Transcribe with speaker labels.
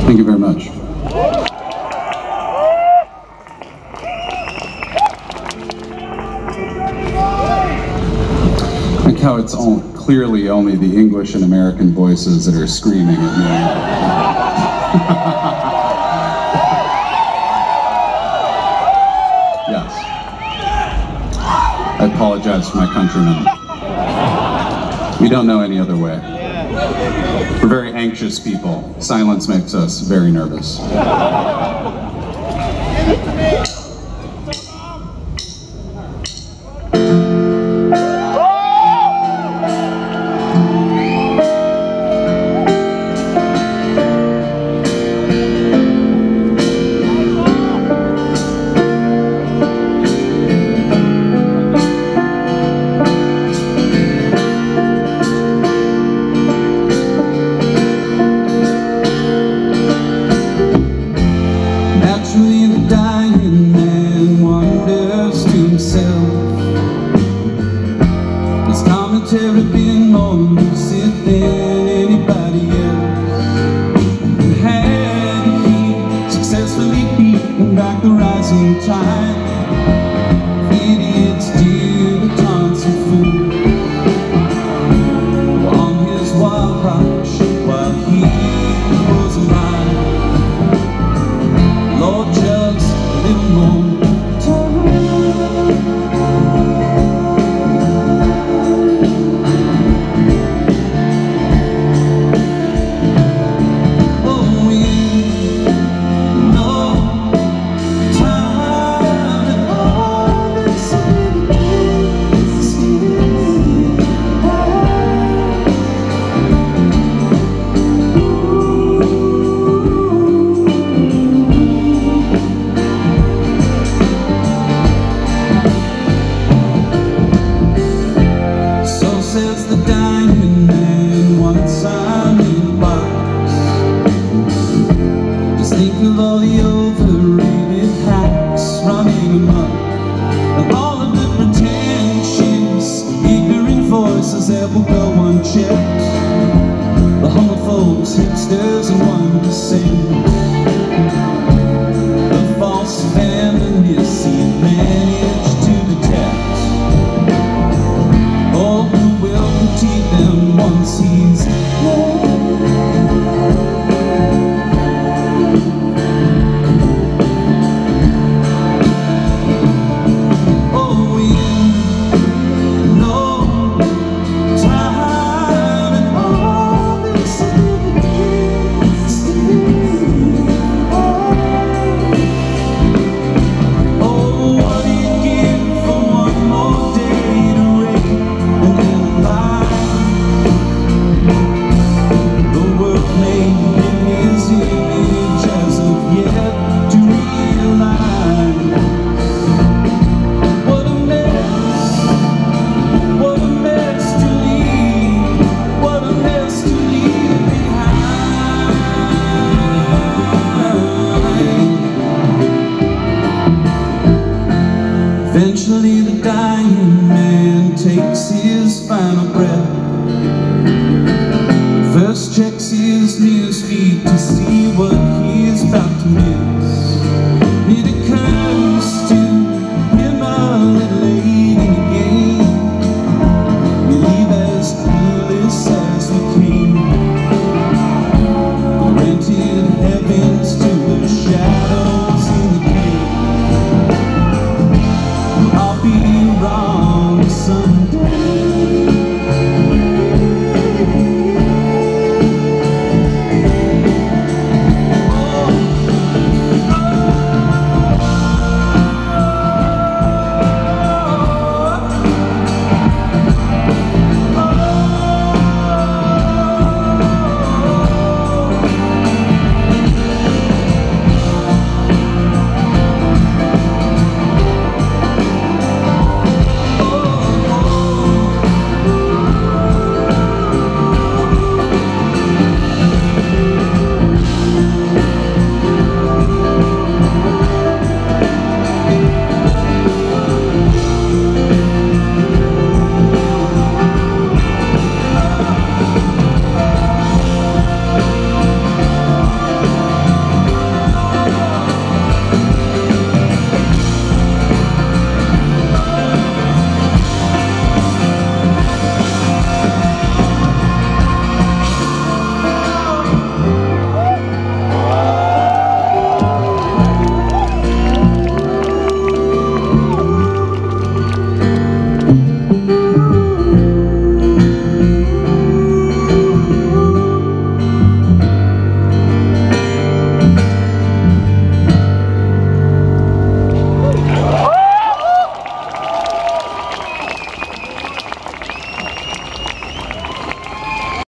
Speaker 1: Thank you very much. Like how it's clearly only the English and American voices that are screaming at me. Yes. I apologize for my countrymen. We don't know any other way. We're very anxious people. Silence makes us very nervous.
Speaker 2: Been more lucid than anybody else, and had he successfully beaten back the rising tide, idiots dilettantes and fools were on his wild watch while he was alive. Lord, just a little more that will go unchecked. The homophobes, hipsters, and 1%. The false feminists he managed to detect. All who will critique them once he's eventually the dying man takes his final breath. First checks his news feed to see what he's about to miss. It occurs